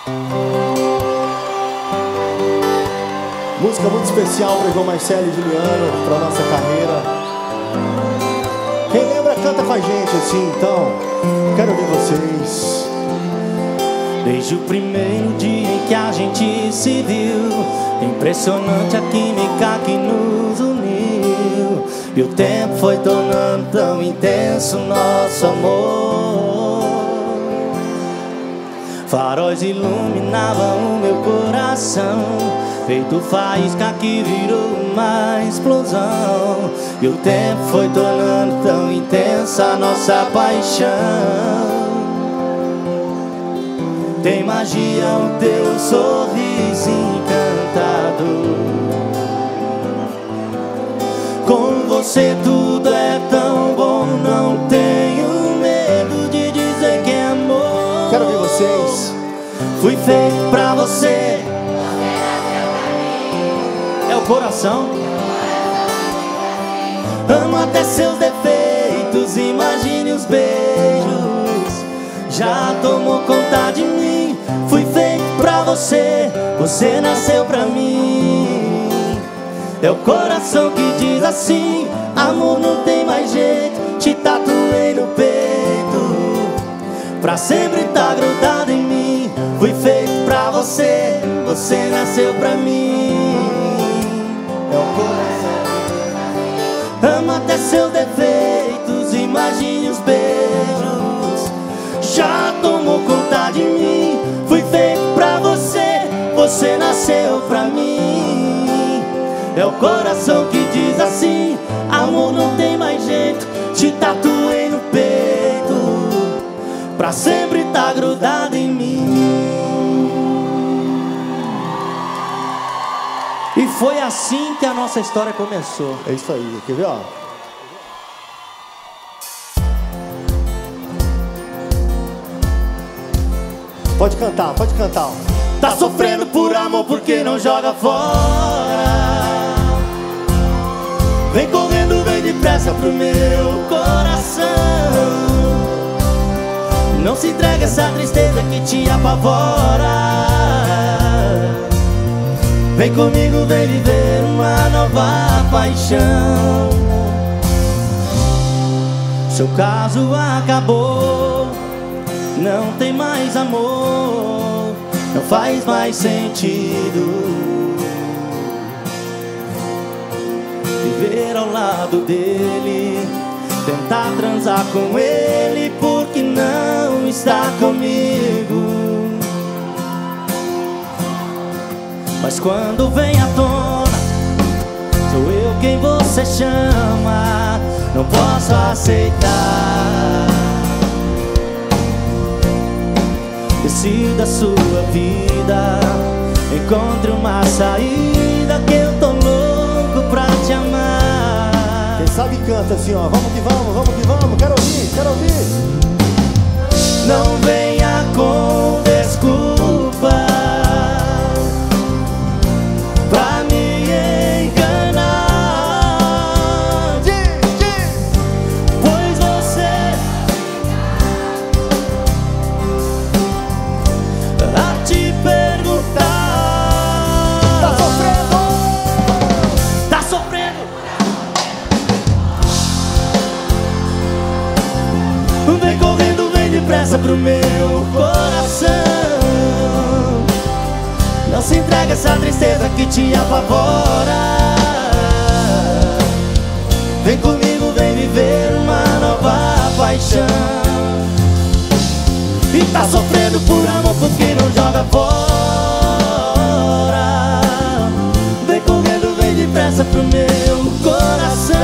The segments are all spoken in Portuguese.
Música muito especial para João Marcelo e Juliano, para nossa carreira. Quem lembra, canta com a gente assim, então. Quero ouvir vocês. Desde o primeiro dia em que a gente se viu, impressionante a química que nos uniu. E o tempo foi tornando tão intenso nosso amor. Faróis iluminavam o meu coração, feito faísca que virou uma explosão. E o tempo foi tornando tão intensa a nossa paixão. Tem magia o teu sorriso encantador. Com você tudo é tão bom, não tenho medo de dizer que é amor. Quero ouvir vocês. Fui feito pra você. É o coração. Amo até seus defeitos, imagine os beijos. Já tomou conta de mim. Fui feito pra você, você nasceu pra mim. É o coração que diz assim: amor, não tem mais jeito. Te tatuei no peito, pra sempre tá grudado em mim. Fui feito pra você, você nasceu pra mim. É o coração. Amo até seus defeitos, imagine os beijos. Já tomou conta de mim. Fui feito pra você, você nasceu pra mim. É o coração que diz assim: amor, não tem mais jeito. Te tatuei no peito, pra sempre tá grudado em mim. E foi assim que a nossa história começou. É isso aí, quer ver, ó? Pode cantar, pode cantar. Tá sofrendo por amor porque não joga fora. Vem correndo, vem depressa pro meu coração. Não se entrega a essa tristeza que te apavora. Vem comigo, vem viver uma nova paixão. Seu caso acabou, não tem mais amor, não faz mais sentido viver ao lado dele, tentar transar com ele porque não está comigo. Mas quando vem à tona, sou eu quem você chama, não posso aceitar. Decida a sua vida, encontre uma saída, que eu tô louco pra te amar. Quem sabe canta assim, ó. Vamos que vamos, vamos que vamos. Quero ouvir, quero ouvir. Não venha com desculpa pra me enganar, pois você a te perguntar. Tá sofrendo? Tá sofrendo. Vem correndo, vem depressa pro meu coração. Não se entrega a essa tristeza que te apavora. Vem comigo, vem viver uma nova paixão. E tá sofrendo por amor porque não joga fora. Vem correndo, vem depressa pro meu coração.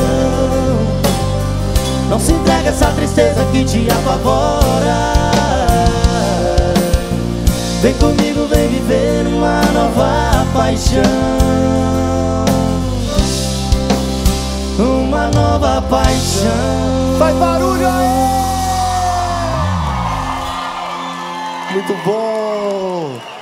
Não se entrega a essa tristeza que te apavora. Vem comigo, vem viver uma nova paixão. Uma nova paixão. Faz barulho aí! Muito bom!